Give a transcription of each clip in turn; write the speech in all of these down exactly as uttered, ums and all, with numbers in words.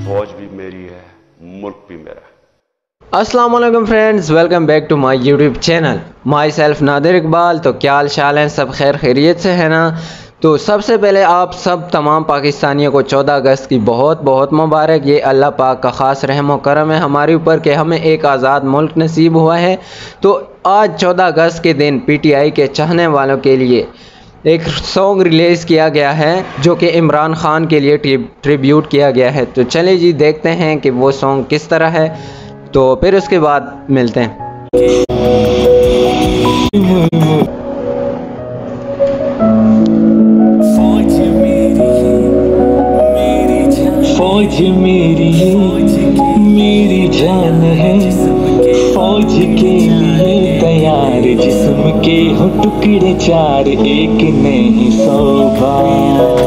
फौज भी मेरी है, मुल्क भी मेरा। अस्सलाम वालेकुम friends, welcome back to my YouTube channel. Myself Nadir Iqbal. तो क्या हाल चाल हैं, सब खैर खैरियत से है ना। तो सबसे पहले आप सब तमाम पाकिस्तानियों को चौदह अगस्त की बहुत बहुत मुबारक। ये अल्लाह पाक का ख़ास रहम व करम है हमारे ऊपर कि हमें एक आज़ाद मुल्क नसीब हुआ है। तो आज चौदह अगस्त के दिन पीटीआई के चाहने वालों के लिए एक सॉन्ग रिलीज़ किया गया है जो कि इमरान खान के लिए ट्रिब्यूट किया गया है। तो चलिए जी देखते हैं कि वो सॉन्ग किस तरह है, तो फिर उसके बाद मिलते हैं। फौज मेरी मेरी जान है, फौज के लिए तैयार जिस्म के हो टुकड़े चार, एक नहीं सौ बार।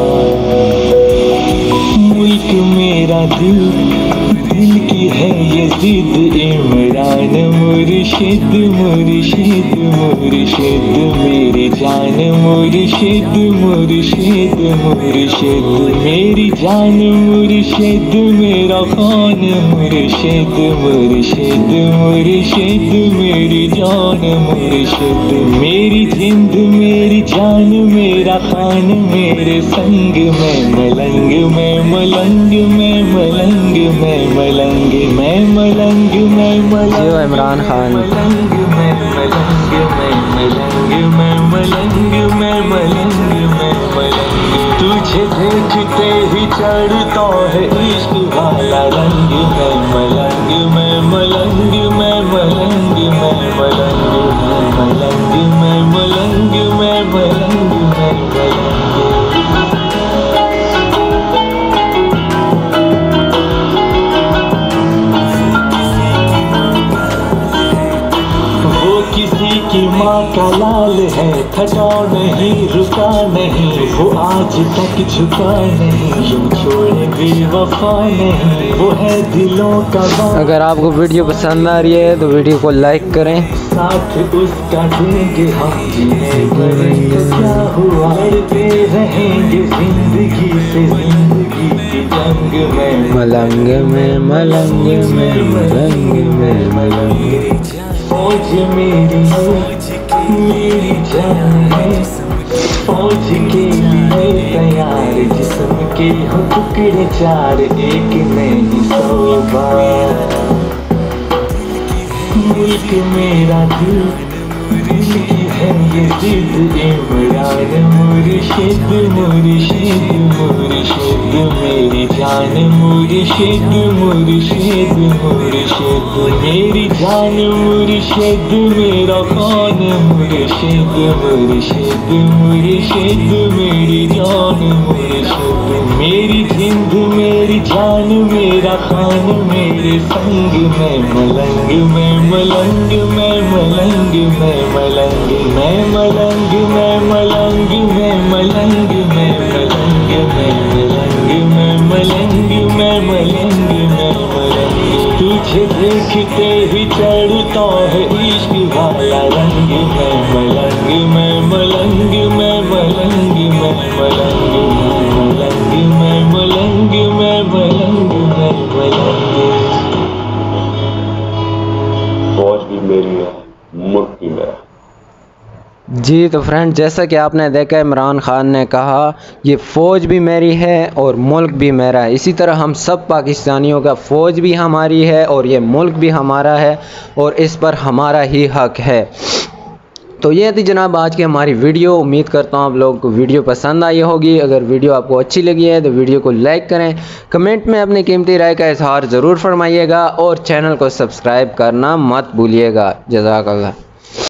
मुल्क मेरा दिल दिल की है ये जिद, इमरान मुर्शिद मुर्शिद मुर्शिद मेरी जान, मुर्शिद मुर्शिद मुर्शिद मेरी जान, मुर्शिद मेरा खान, मुर्शिद मुर्शिद मुर्शिद मेरी जान, मुर्शिद मेरी जिंद मेरी जान, मेरा खान मेरे संग में मलंग में मलंग में मलंग में मलंग मैं मलंग मैं मलंग इमरान खान मलंग मैं मलंग मैं मलंग मैं मलंग मैं मलंग मैं मलंग तुझे देखते ही चढ़ता है इश्क वाला रंग, मैं मलंग मैं मलंग मैं मलंग मैं मलंग मैं मलंग मैं मलंग मैं मलंग मैं मलंग। किसी की माँ का लाल है, थका नहीं रुका नहीं, वो आज तक झुका नहीं, यूं छोड़े बेवफा नहीं, वो है दिलों का बाप। अगर आपको वीडियो पसंद आ रही है तो वीडियो को लाइक करें, साथ उसका देंगे हम जीने क्या हुआ, लड़ते रहेंगे जिंदगी से जिंदगी की जंग में मलंग में मलंग में मलंग में मलंग। फौज मेरी मेरी जान है, फौज के लिए तैयार जिस्म के हो टुकड़े चार, एक नहीं सौ बार। मुल्क मेरा दिल दिल की है ये जिद, इमरान मुर्शिद मुर्शिद मुर्शिद मेरी जान, मुर्शिद मुर्शिद मुर्शिद मेरी जान, मुर्शिद मेरा खान, मुर्शिद मुर्शिद मुर्शिद मेरी जान, मुर्शिद मेरी जिंद मेरी जान, मेरा खान मेरे संग में मलंग में मलंग में मलंग में मलंग मैं मलंग मैं मलंग मैं मलंग मैं मलंग मैं मलंग मैं मलंग मैं मलंग मैं मलंग तुझे देखते ही चढ़ता है इश्क वाला रंग, मैं मलंग मैं मलंग मैं मलंग मैं मलंग मैं मलंग मैं मलंग मैं मलंग मैं मलंग। फौज भी मेरी है, मुल्क भी मेरा। जी तो फ्रेंड, जैसा कि आपने देखा इमरान खान ने कहा ये फ़ौज भी मेरी है और मुल्क भी मेरा है। इसी तरह हम सब पाकिस्तानियों का फ़ौज भी हमारी है और ये मुल्क भी हमारा है और इस पर हमारा ही हक है। तो ये थी जनाब आज की हमारी वीडियो। उम्मीद करता हूँ आप लोगों को वीडियो पसंद आई होगी। अगर वीडियो आपको अच्छी लगी है तो वीडियो को लाइक करें, कमेंट में अपनी कीमती राय का इजहार ज़रूर फरमाइएगा और चैनल को सब्सक्राइब करना मत भूलिएगा। जज़ाकल्लाह।